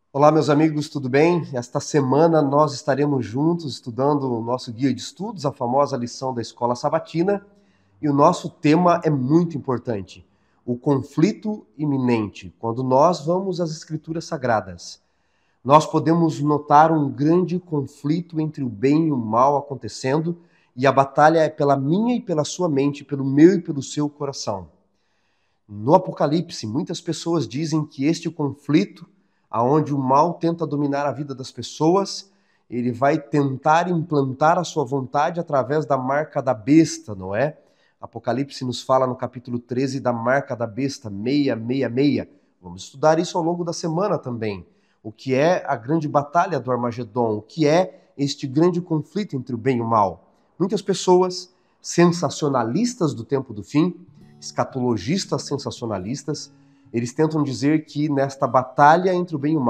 Olá, meus amigos, tudo bem? Esta semana nós estaremos juntos estudando o nosso guia de estudos, a famosa lição da Escola Sabatina, e o nosso tema é muito importante: o conflito iminente. Quando nós vamos às Escrituras Sagradas, nós podemos notar um grande conflito entre o bem e o mal acontecendo, e a batalha é pela minha e pela sua mente, pelo meu e pelo seu coração. No Apocalipse, muitas pessoas dizem que este conflito, aonde o mal tenta dominar a vida das pessoas, ele vai tentar implantar a sua vontade através da marca da besta, não é? Apocalipse nos fala no capítulo 13 da marca da besta, 666. Vamos estudar isso ao longo da semana também. O que é a grande batalha do Armagedon? O que é este grande conflito entre o bem e o mal? Muitas pessoas, sensacionalistas do tempo do fim, escatologistas sensacionalistas, eles tentam dizer que nesta batalha entre o bem e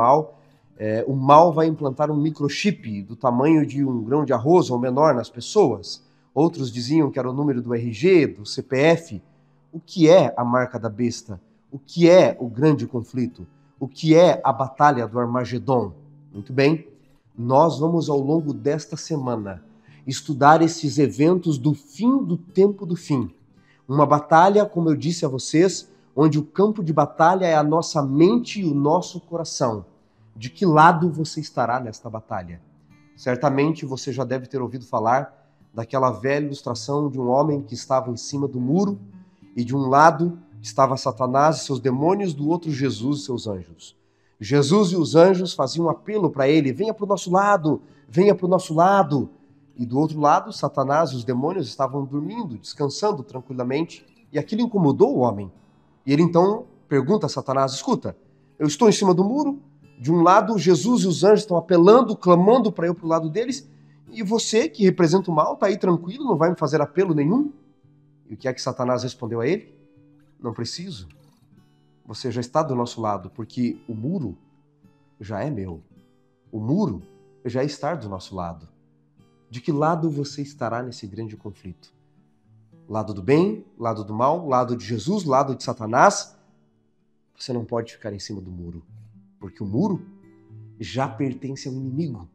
o mal vai implantar um microchip do tamanho de um grão de arroz ou menor nas pessoas. Outros diziam que era o número do RG, do CPF. O que é a marca da besta? O que é o grande conflito? O que é a batalha do Armagedon? Muito bem, nós vamos ao longo desta semana estudar esses eventos do fim do tempo do fim. Uma batalha, como eu disse a vocês, onde o campo de batalha é a nossa mente e o nosso coração. De que lado você estará nesta batalha? Certamente você já deve ter ouvido falar daquela velha ilustração de um homem que estava em cima do muro e de um lado estava Satanás e seus demônios, do outro Jesus e seus anjos. Jesus e os anjos faziam um apelo para ele: venha para o nosso lado, venha para o nosso lado. E do outro lado, Satanás e os demônios estavam dormindo, descansando tranquilamente, e aquilo incomodou o homem. E ele então pergunta a Satanás: escuta, eu estou em cima do muro, de um lado Jesus e os anjos estão apelando, clamando para eu para o lado deles, e você, que representa o mal, está aí tranquilo, não vai me fazer apelo nenhum? E o que é que Satanás respondeu a ele? Não preciso. Você já está do nosso lado, porque o muro já é meu. O muro já está do nosso lado. De que lado você estará nesse grande conflito? Lado do bem, lado do mal, lado de Jesus, lado de Satanás? Você não pode ficar em cima do muro, porque o muro já pertence ao inimigo.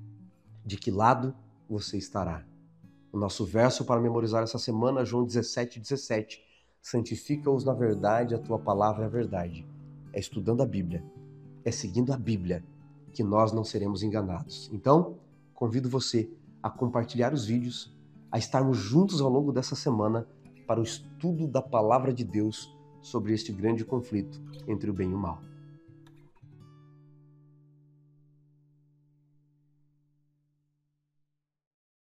De que lado você estará? O nosso verso para memorizar essa semana, João 17:17. Santifica-os na verdade, a tua palavra é a verdade. É estudando a Bíblia, é seguindo a Bíblia, que nós não seremos enganados. Então, convido você a compartilhar os vídeos, a estarmos juntos ao longo dessa semana para o estudo da palavra de Deus sobre este grande conflito entre o bem e o mal.